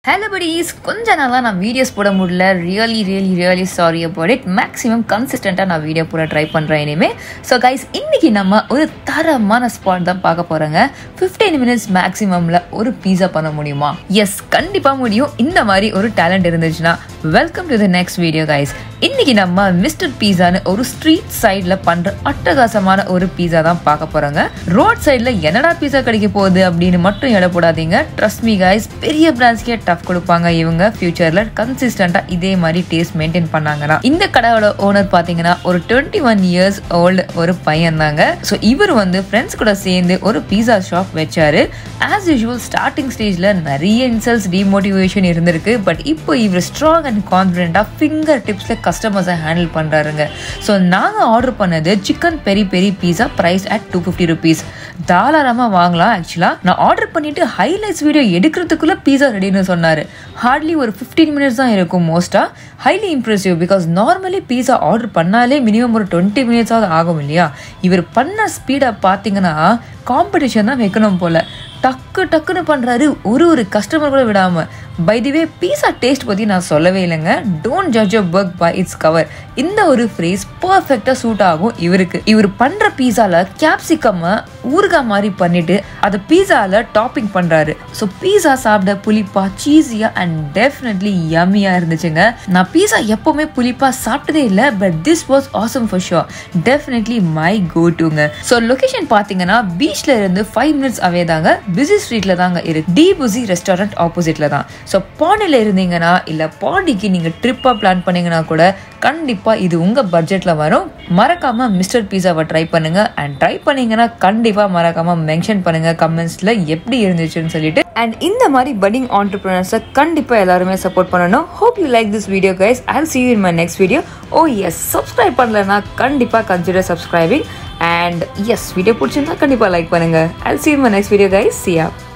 Hello buddies, கொஞ்ச நாளா நான் வீடியோஸ் போட முடியல. Really sorry about it. Maximum consistent நான் வீடியோ போட ட்ரை பண்றேன் இனிமே. So guys, இன்னைக்கு நம்ம ஒரு தரமான ஸ்பாட் தான் பார்க்க போறோங்க. 15 minutes maximumல ஒரு பீஸா பண்ண முடியுமா? Yes, கண்டிப்பா முடியும். இந்த மாதிரி ஒரு டாலன்ட் இருந்துச்சுனா welcome to the next video guys. இன்னைக்கு நம்ம மிஸ்டர் பீஸான்னு ஒரு ஸ்ட்ரீட் சைடுல பண்ற அட்டகாசமான ஒரு பீஸா தான் பார்க்க போறோங்க. ரோட் சைடுல என்னடா பீஸா கிடைக்க போகுது அப்படின்னு மட்டும் எடை போடாதீங்க. Trust me guys, பெரிய பிராண்ட்ஸ்க்கே டஃப் கொடுப்பாங்க இவங்க. ஃபியூச்சர்ல கன்சிஸ்டண்டா இதே மாதிரி டேஸ்ட் மெயின்டைன் பண்ணாங்கன்னா. இந்த கடையோட ஓனர் பாத்தீங்கன்னா ஒரு 21 years old ஒரு பையன் தாங்க. ஸோ இவர் வந்து ஃப்ரெண்ட்ஸ் கூட சேர்ந்து ஒரு பீஸா ஷாப் வச்சாரு. ஆஸ் யூஷுவல் ஸ்டார்டிங் ஸ்டேஜ்ல நிறைய இன்சல்ட்ஸ் டிமோட்டிவேஷன் இருந்திருக்கு. பட் இப்போ இவர் ஸ்ட்ராங் அண்ட் கான்ஃபிடென்ட்டா ஃபிங்கர் டிப்ஸ்ல கஸ்டமர்ஸை ஹேண்டில் பண்றாருங்க. ஸோ நாங்க ஆர்டர் பண்ணது chicken peri peri pizza price at 250 rupees. தாராளமா வாங்கலாம். ஆக்சுவலா நான் ஆர்டர் பண்ணிட்டு ஹைலைட்ஸ் வீடியோ எடுக்கிறதுக்குள்ள பீஸா ரெடின்னு சொன்னாரு. ஹார்ட்லி ஒரு 15 minutes தான் இருக்கும் மோஸ்டா. Highly impressive because normally pizza order பண்ணாலே மினிமம் ஒரு 20 minutes ஆகும் இல்லையா. இவர் பண்ண ஸ்பீடா பாத்தீங்கன்னா காம்படிஷன் தான் வைக்கணும் போல. டக்குன்னு பண்றாரு, ஒரு கஸ்டமர் கூட விடாம. By the way pizza taste பத்தி நான் சொல்லவே இல்லைங்க. Don't judge a book by its cover. இந்த ஒரு ஃப்ரேஸ் பர்ஃபெக்டா சூட் ஆகும் இவருக்கு. இவர் பண்ற பீஸால கேப்சிகம் ஊறுகாய் மாதிரி பண்ணிட்டு அதை பீஸால டாப்பிங் பண்றாரு. ஸோ பீஸா சாப்பிட புளிப்பா சீஸியா அண்ட் டெஃபினெட்லி யம்மியா இருந்துச்சுங்க. நான் பீஸா எப்பவுமே புளிப்பா சாப்பிட்டதே இல்லை. But this was awesome for sure. Definitely my go டுங்க. ஸோ லொகேஷன் பாத்தீங்கன்னா பீச்ல இருந்து 5 minutes அவே தாங்க. பிஸி ஸ்ட்ரீட்ல தாங்க இருக்கு. டி புஸி ரெஸ்டாரண்ட் ஆப்போசிட்ல தான். ஸோ பாண்டில இருந்தீங்கன்னா இல்ல பாண்டிக்கு நீங்க ட்ரிப்பா பிளான் பண்ணீங்கன்னா கூட கண்டிப்பா இது உங்க பட்ஜெட்ல வரும். மறக்காம மிஸ்டர் பீஸாவை ட்ரை பண்ணுங்க. அண்ட் ட்ரை பண்ணீங்கன்னா கண்டிப்பா மறக்காம மென்ஷன் பண்ணுங்க கமெண்ட்ஸ்ல எப்படி இருந்துச்சுன்னு சொல்லிட்டு. அண்ட் இந்த மாதிரி பட்டிங் ஆண்டர்பிரினர்ஸை கண்டிப்பா எல்லாருமே சப்போர்ட் பண்ணணும். Hope you like this video guys. I'll see you in my next video. Oh yes, subscribe பண்ணலன்னா கண்டிப்பா consider subscribing. And yes, video பிடிச்சிருந்தா கண்டிப்பா லைக் பண்ணுங்க. I'll see you in my next video guys. See ya.